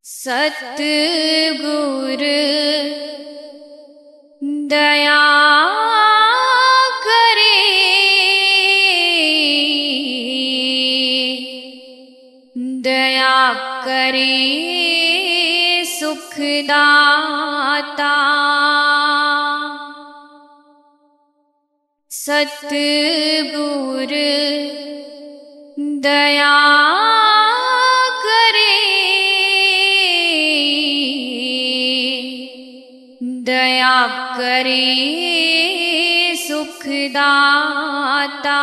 सतगुर दया करे, दया करे सुखदाता। सतगुर दया करे, दया करे सुखदाता।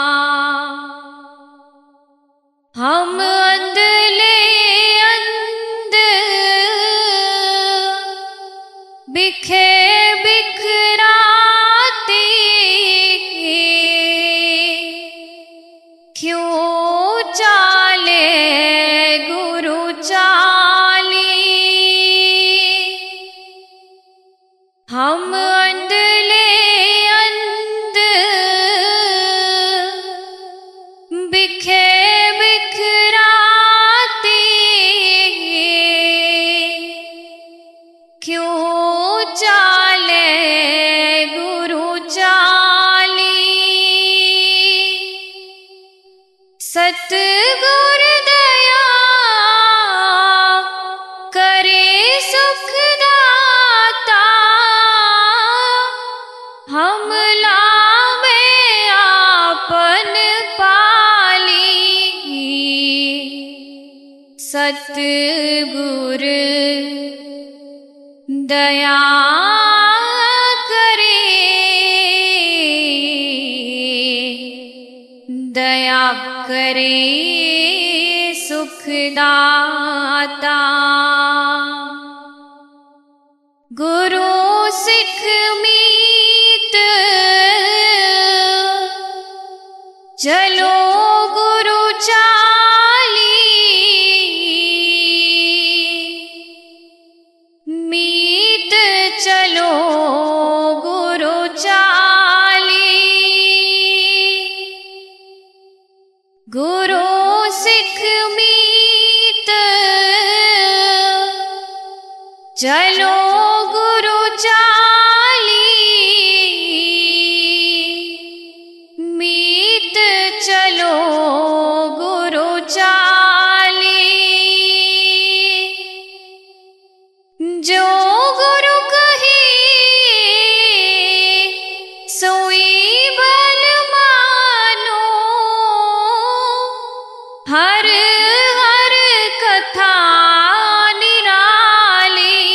हम अंधले अंध बिखे बिखराते, क्यों चाले गुरु चाली। हम अंधले अंध बिखे बिखराते, क्यों चाले गुरु चाली। सतगुर दया करे सुखदाता, हम लावे आपन पाली। सतगुर दया करे, दया करे सुखदाता। गुरु सिख मीत चलो गुरु चाली, मीत चलो गुरु चाली। गुरु सिख मीत चलो गुरु चाली, मीत चलो गुरु चाली। जो गुरु कही सोई बल मानो, हर हर कथा निराली।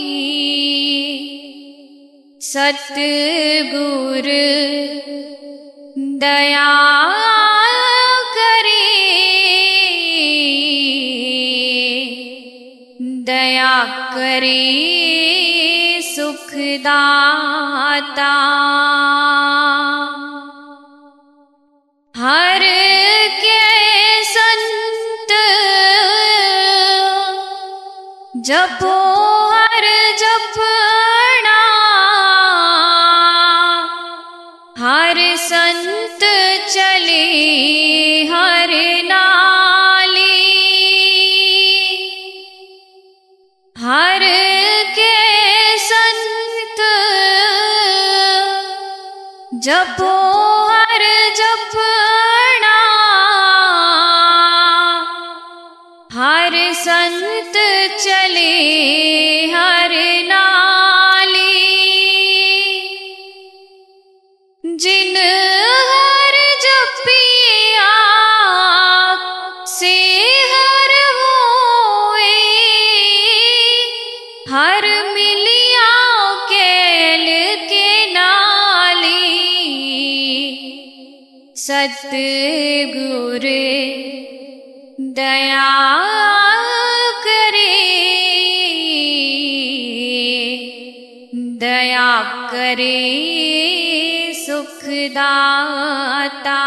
सतगुर दया करे, दया करे सुखदाता। हर के संत जपो हर जपना, हर संत चले हर नाली। हर के संत जपो हर जपना, हर संत चले हर नाली। जिन हर जपिया से हर होए, हर मिलिया केल के नाली। सतगुर दया करे, दया करे सुखदाता।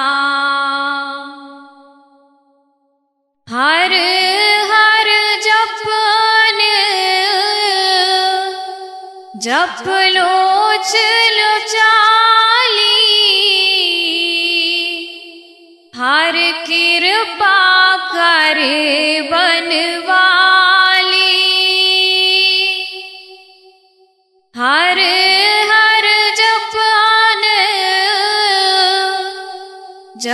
हर हर जपन जप लोच लो चाली, हर कृपा करे बनवाली।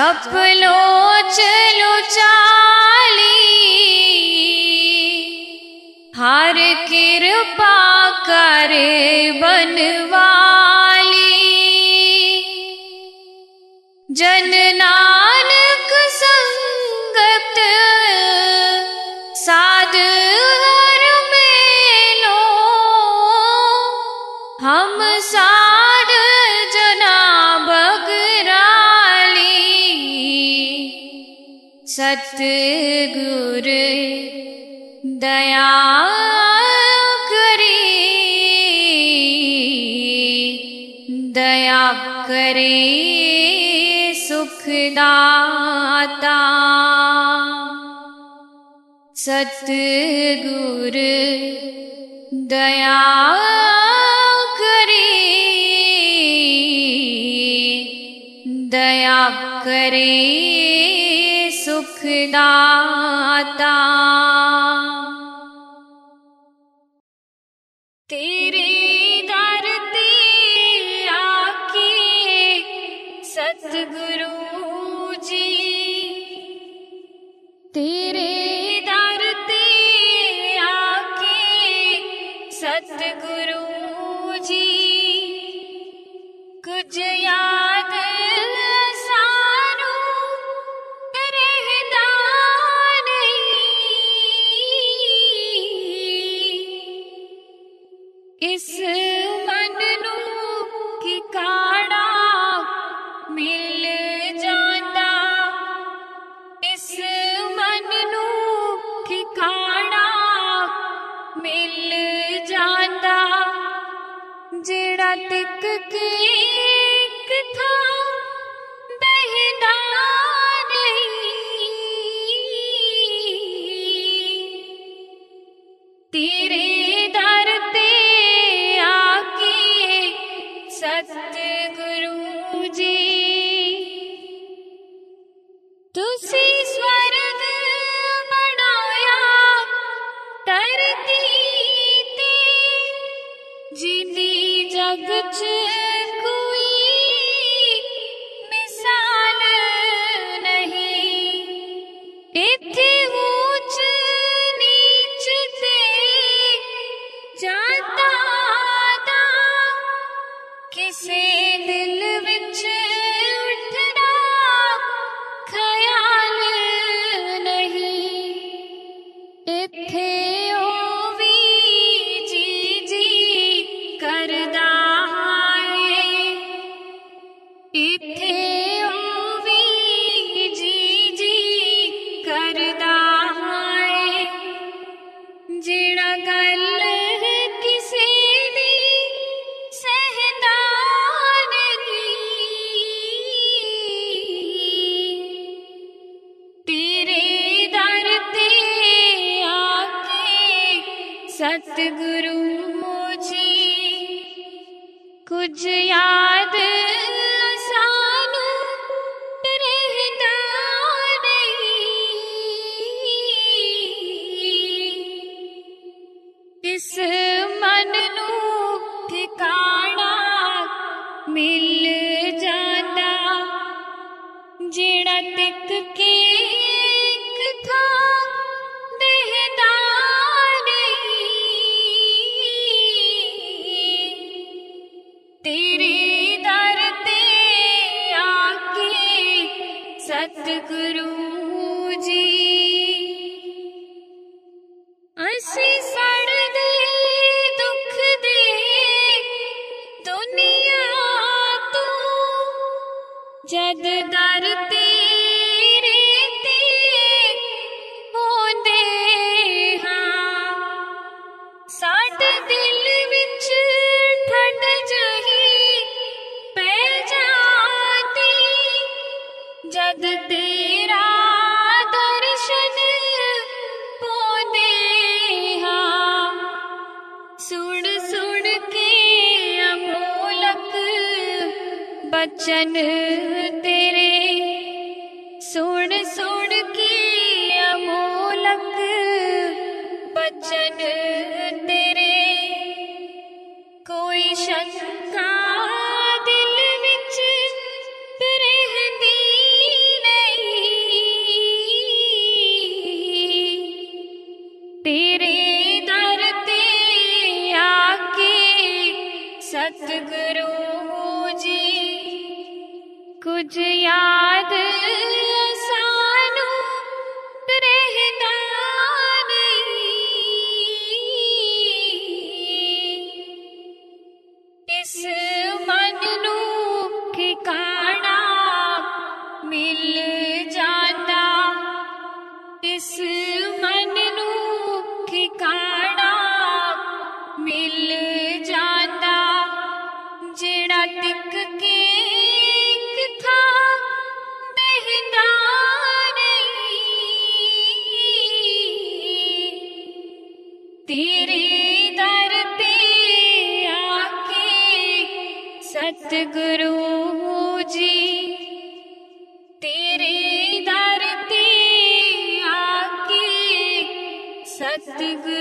जप लोचलो चाली, हर कृपा करे बनवाली। जन नानक संगत साध हर मेलो, हम साध जना बगराली। सतगुर दया करे, दया करे सुखदाता। सतगुर दया करे, दया करे सुखदाता। तेरे दर ते आके सतगुरु जी, तेरे दर ते आके सतगुरु जी, कुछ याद सानू रहदा नहीं। इस मन नू ठिकाना मिल जांदा, इस मन नू ठिकाना मिल जांदा। जेड़ा टिक के एक थां बहिदा नहीं। तेरे दर ते आके सतगुरु जी, तुसी स्वर्ग बनाया धरती ते, जिंदी जग च कोई मिसाल नहीं। इत्थे ऊंच नीच ते जाता दा, किसे दिल विच उठदा ख्याल नहीं। इत्थे ओ भी जी करदा है, इत्थे ओ भी जी करदा है। जेड़ा गल किसे दी सहदा नहीं। तेरे दर ते आके सतगुरु जी, कुछ याद सानू रहदा नहीं। इस मन नू ठिकाना मिल जांदा, जेड़ा टिक के एक थां बहिदा नहीं। तेरे दर ते आके सतगुरु जी, असी सड़दे दुख दे दुनिया तो, जद दर तेरे ते होंदे हां। साडे दिल विच ठंड जही पै जाती, जद तेरा दर्शन पोंदे हां। सुन सुन के अमोलक बचन तेरे, सुन सुन के अमोलक बचन तेरे। कोई शंका दिल विच रहदी तेरे दर ते आके सतगुरु जी कुछ याद सानू रहदा नहीं। इस मन नू ठिकाना मिल जाता, इस मन नू ठिकाना मिल जाता, जेड़ा टिक के एक था देहदा नहीं। तेरे दर ते आके सतगुरु जी, तेरे दर ते आके सतगुरु